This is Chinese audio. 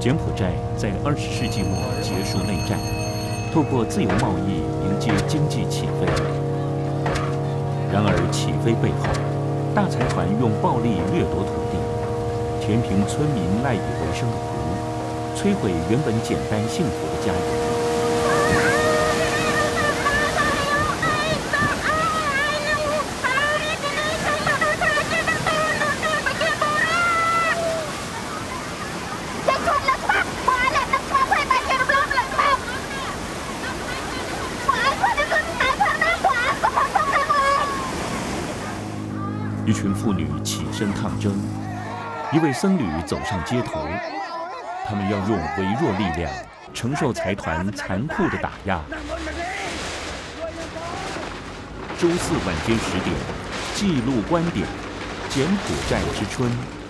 柬埔寨在20世纪末结束内战，透过自由贸易迎接经济起飞。然而起飞背后，大财团用暴力掠夺土地，填平村民赖以为生的湖，摧毁原本简单幸福的家园。一群妇女起身抗争，一位僧侣走上街头，他们要用微弱力量承受财团残酷的打压。周四晚间10点，记录观点，柬埔寨之春。